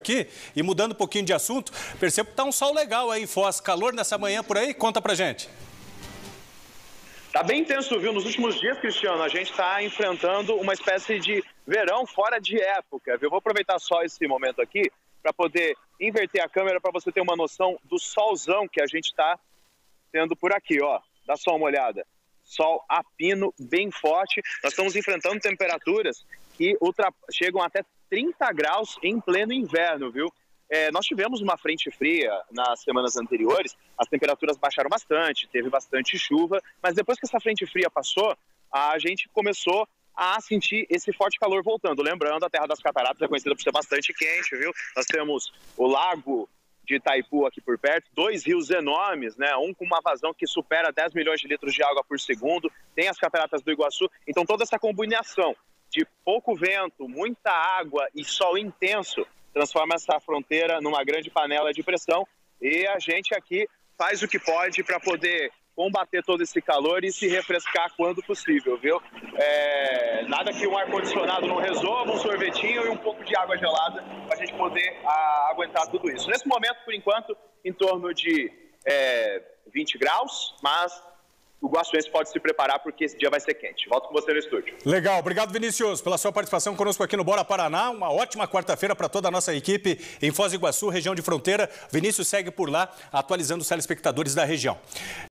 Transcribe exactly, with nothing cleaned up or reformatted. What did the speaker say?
aqui e mudando um pouquinho de assunto, percebo que tá um sol legal aí em Foz. Calor nessa manhã por aí? Conta pra gente. Tá bem intenso, viu? Nos últimos dias, Cristiano, a gente está enfrentando uma espécie de verão fora de época, viu? Eu vou aproveitar só esse momento aqui para poder inverter a câmera para você ter uma noção do solzão que a gente está tendo por aqui, ó. Dá só uma olhada. Sol a pino, bem forte. Nós estamos enfrentando temperaturas que ultra... chegam até trinta graus em pleno inverno, viu? É, nós tivemos uma frente fria nas semanas anteriores, as temperaturas baixaram bastante, teve bastante chuva, mas depois que essa frente fria passou, a gente começou a sentir esse forte calor voltando. Lembrando, a Terra das Cataratas é conhecida por ser bastante quente, viu? Nós temos o Lago de Itaipu aqui por perto, dois rios enormes, né? Um com uma vazão que supera dez milhões de litros de água por segundo, tem as Cataratas do Iguaçu, então toda essa combinação de pouco vento, muita água e sol intenso transforma essa fronteira numa grande panela de pressão e a gente aqui faz o que pode para poder combater todo esse calor e se refrescar quando possível, viu? É, nada que um ar-condicionado não resolva, um sorvetinho e um pouco de água gelada para a gente poder a, aguentar tudo isso. Nesse momento, por enquanto, em torno de é, vinte graus, mas o guaçuense pode se preparar porque esse dia vai ser quente. Volto com você no estúdio. Legal, obrigado Vinícius pela sua participação conosco aqui no Bora Paraná. Uma ótima quarta-feira para toda a nossa equipe em Foz do Iguaçu, região de fronteira. Vinícius segue por lá atualizando os telespectadores da região.